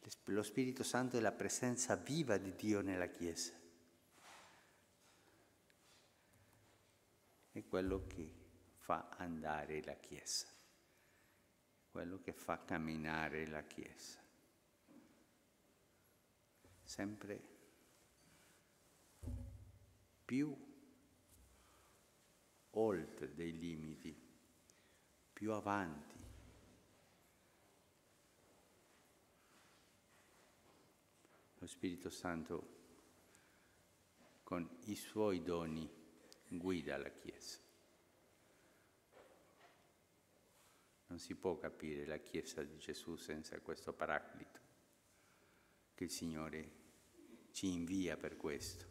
Lo Spirito Santo è la presenza viva di Dio nella Chiesa. È quello che fa andare la Chiesa, quello che fa camminare la Chiesa. Sempre più oltre dei limiti, più avanti. Lo Spirito Santo con i suoi doni guida la Chiesa. Non si può capire la Chiesa di Gesù senza questo Paraclito, che il Signore ci invia per questo.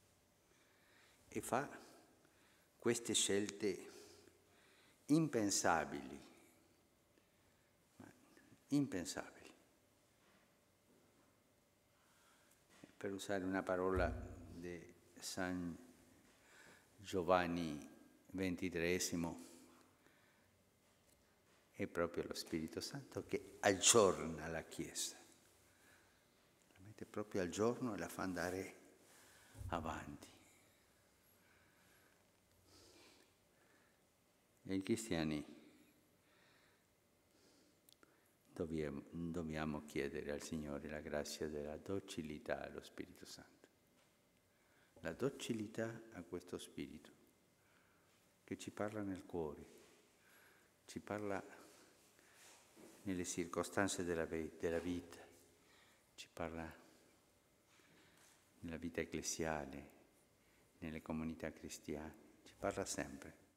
E fa queste scelte impensabili, per usare una parola di San Giovanni XXIII, è proprio lo Spirito Santo che aggiorna la Chiesa, la mette proprio al giorno e la fa andare avanti. E i cristiani dobbiamo chiedere al Signore la grazia della docilità allo Spirito Santo, la docilità a questo Spirito che ci parla nel cuore, ci parla nelle circostanze della vita, ci parla nella vita ecclesiale, nelle comunità cristiane, ci parla sempre.